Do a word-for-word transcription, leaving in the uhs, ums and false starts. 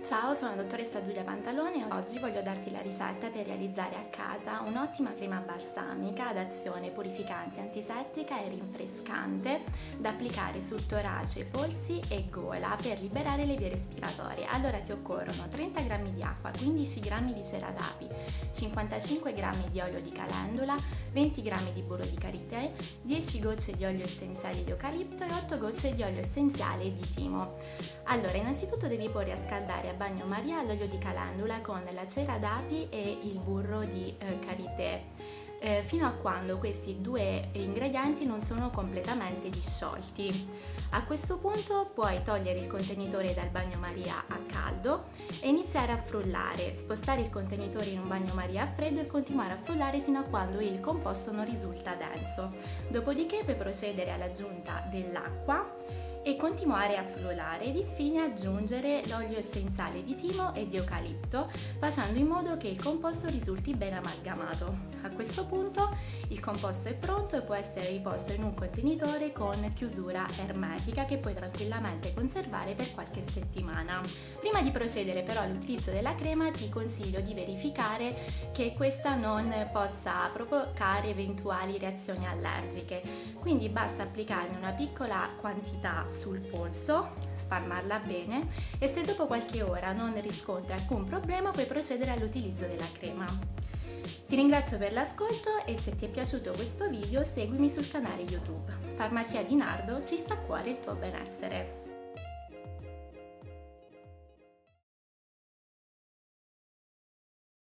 Ciao, sono la dottoressa Giulia Pantalone e oggi voglio darti la ricetta per realizzare a casa un'ottima crema balsamica ad azione purificante, antisettica e rinfrescante da applicare sul torace, polsi e gola per liberare le vie respiratorie. Allora ti occorrono trenta grammi di acqua, quindici grammi di cera d'api, cinquantacinque grammi di olio di calendula, venti grammi di burro di karité, dieci gocce di olio essenziale di eucalipto e otto gocce di olio essenziale di timo. Allora, innanzitutto devi porre a scaldare a bagnomaria l'olio di calendula con la cera d'api e il burro di eh, karité eh, fino a quando questi due ingredienti non sono completamente disciolti. A questo punto puoi togliere il contenitore dal bagnomaria a caldo e iniziare a frullare, spostare il contenitore in un bagnomaria a freddo e continuare a frullare sino a quando il composto non risulta denso. Dopodiché puoi procedere all'aggiunta dell'acqua e continuare a frullare ed infine aggiungere l'olio essenziale di timo e di eucalipto, facendo in modo che il composto risulti ben amalgamato. A questo punto il composto è pronto e può essere riposto in un contenitore con chiusura ermetica che puoi tranquillamente conservare per qualche settimana. Prima di procedere però all'utilizzo della crema ti consiglio di verificare che questa non possa provocare eventuali reazioni allergiche, quindi basta applicarne una piccola quantità sul polso, spalmarla bene e se dopo qualche ora non riscontri alcun problema puoi procedere all'utilizzo della crema. Ti ringrazio per l'ascolto e se ti è piaciuto questo video seguimi sul canale YouTube. Farmacia di Nardo, ci sta a cuore il tuo benessere.